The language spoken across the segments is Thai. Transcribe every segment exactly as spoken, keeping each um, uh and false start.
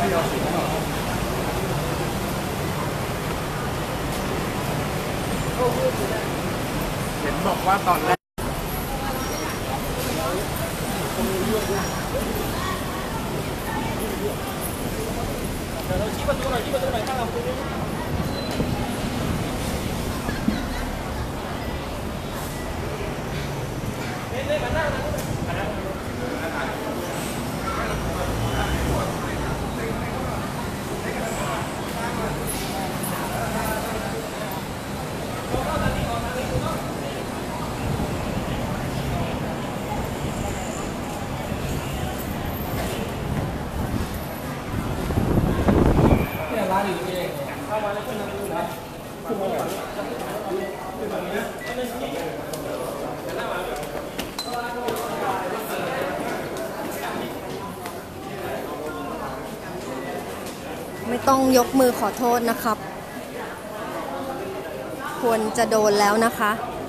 เห็นบอกว่าตอนแรกเราชี้ประตูหน่อยชี้ประตูหน่อยข้างเราเล่นๆมาหน้าร้านอยู่ที่เองเข้ามาแล้วขึ้นมาดูนะขึ้นมาแบบขึ้นมาเนี้ยไม่ต้องยกมือขอโทษนะครับควรจะโดนแล้วนะคะ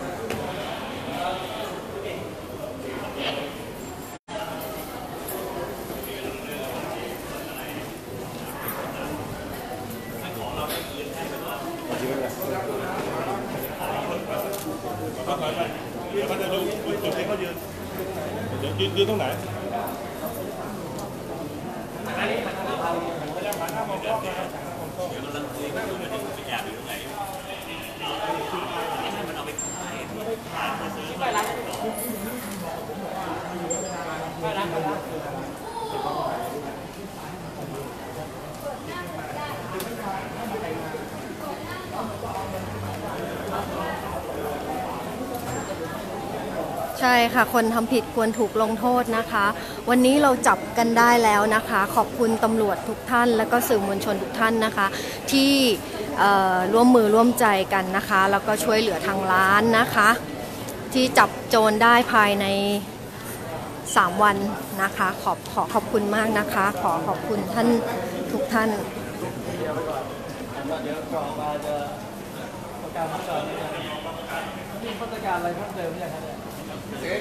เดี๋ยวเขาจะดูจุดที่เขายืนยืนยืนตรงไหนใช่ค่ะคนทำผิดควรถูกลงโทษนะคะวันนี้เราจับกันได้แล้วนะคะขอบคุณตำรวจทุกท่านและก็สื่อมวลชนทุกท่านนะคะที่ร่วมมือร่วมใจกันนะคะแล้วก็ช่วยเหลือทางร้านนะคะที่จับโจรได้ภายในสามวันนะคะขอบขอขอบคุณมากนะคะขอขอบคุณท่านทุกท่านเดี๋ยวก่อนมาจะประกาศมาก่อนมีมาตรการอะไรเพิ่มเติมอย่างไรเดี๋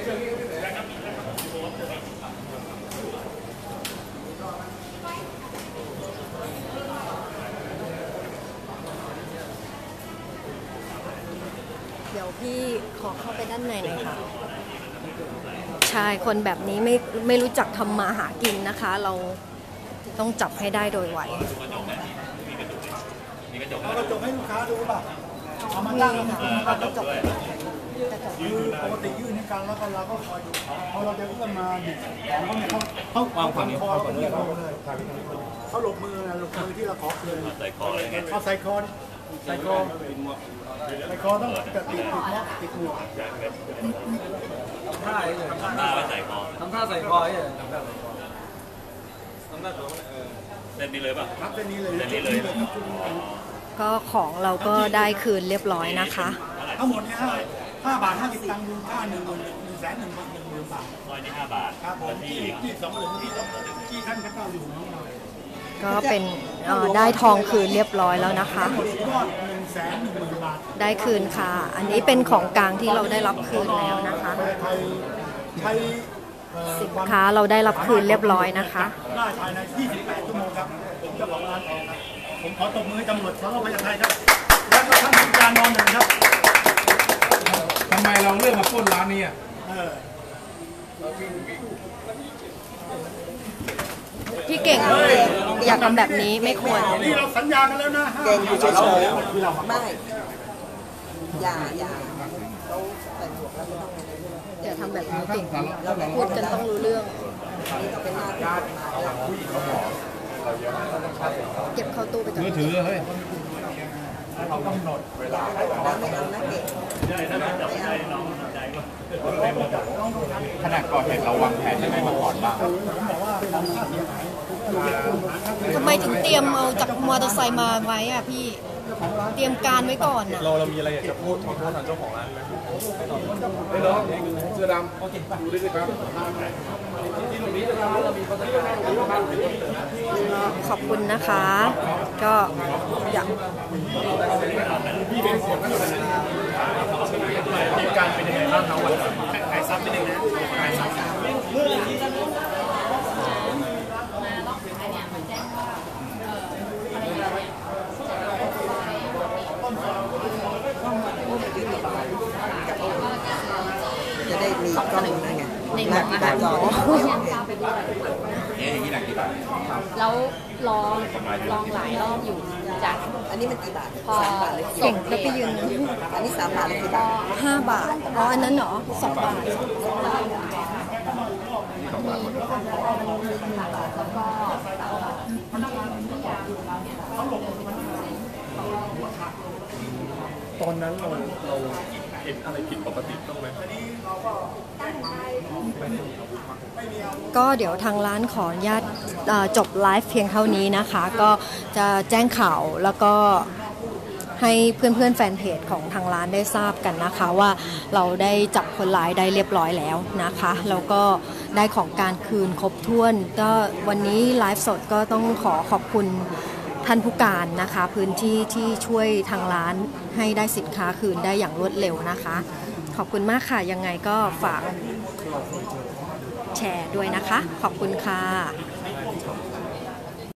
ยวพี่ขอเข้าไปด้านในหน่อยค่ะใช่คนแบบนี้ไม่ไม่รู้จักทำมาหากินนะคะเราต้องจับให้ได้โดยไวเอากระจกให้ลูกค้าดูป่ะเอามาตั้งเอากระจกคือปกติยื่นให้กันแล้วกันเราก็คอยดูพอเราจะเอื้อมมาดิของเขาเนี่ยเขาเขาวางฝั่งคอเราก็ยื่นเลยเขาหลบมือนะหลบมือที่เราขอคืนใส่คออะไรเงี้ยเขาใส่คอใส่คอใส่คอต้องติดติดม็อกติดหมวกทำท่าเลยทำท่าใส่คอทำท่าใส่คอเนี่ยทำท่าใส่คอทำท่าตัวเออเส้นนี้เลยป่ะครับเส้นนี้เลยเส้นนี้เลยก็ของเราก็ได้คืนเรียบร้อยนะคะทั้งหมดเนี่ยห้าห้าบาทห้าสิบตังค์มูลค่าหนึ่งหมื่นหนึ่งแสนหนึ่งพันหนึ่งหมื่นบาทร้อยนี่ห้าบาทครับผมที่ที่สองหมื่นที่ที่ท่านพระเจ้าอยู่หัวเราก็เป็นได้ทองคืนเรียบร้อยแล้วนะคะได้คืนค่ะอันนี้เป็นของกลางที่เราได้รับคืนแล้วนะคะสินค้าเราได้รับคืนเรียบร้อยนะคะได้ภายในยี่สิบแปดชั่วโมงครับผมเจ้าของร้านทองครับผมขอตบมือให้ตำรวจสน.พญาไทครับและก็ท่านผู้การนอนหนึ่งครับทำไมเราเลือกมาปล้นร้านนี้อ่ะพี่เก่งอยากทำแบบนี้ไม่ควรนี่เราสัญญากันแล้วนะเก่งอยู่เฉยๆไม่อย่าอย่าเราใส่หมวกแล้วไม่ต้องอย่าทำแบบนี้เก่งเราพูดกันต้องรู้เรื่องนี่ต้องเป็นหน้าที่เก็บเข้าตู้ไปก่อนมือถือเฮ้ยเขากำหนดเวลาไม่เอานะเก่งขนาดก่อนเหตุเราวางแผนยังไงมาก่อนบ้างทำไมถึงเตรียมเอาจากมอเตอร์ไซค์มาไว้อ่ะพี่เตรียมการไว้ก่อนอ่ะเราเรามีอะไรอยากจะพูดขอโทษทางเจ้าของร้านไหมไม่น้องเสื้อดำดูด้วยสิครับที่ตรงนี้นะครับเรามีมาตรการขอบคุณนะคะก็อยากพี่เป็นเสียงเหตุการณ์เป็นยังไงบ้างครับวันนี้ขายซ้ำนิดนึงนะขายซ้ำหนักกี่บาทก่อนเอ๊ะอย่างนี้หนักกี่บาทแล้วลองลองหลายรอบอยู่จากอันนี้มันกี่บาทพอสามบาทเลยเก่งแล้วไปยืนอันนี้สามบาทเลยกี่บาทห้าบาทอ๋ออันนั้นเหรอสองบาทตอนนั้นเราเราเห็นอะไรผิดปกติบ้างไหมก็เดี๋ยวทางร้านขออนุญาตเอ่อจบไลฟ์เพียงเท่านี้นะคะ ก็จะแจ้งข่าวแล้วก็ให้เพื่อนๆแฟนเพจของทางร้านได้ทราบกันนะคะว่าเราได้จับคนร้ายได้เรียบร้อยแล้วนะคะแล้วก็ได้ของกลารคืนครบถ้วนก็วันนี้ไลฟ์สดก็ต้องขอขอบคุณท่านผู้การนะคะพื้นที่ที่ช่วยทางร้านให้ได้สินค้าคืนได้อย่างรวดเร็วนะคะ ขอบคุณมากค่ะยังไงก็ฝากแชร์ด้วยนะคะขอบคุณค่ะ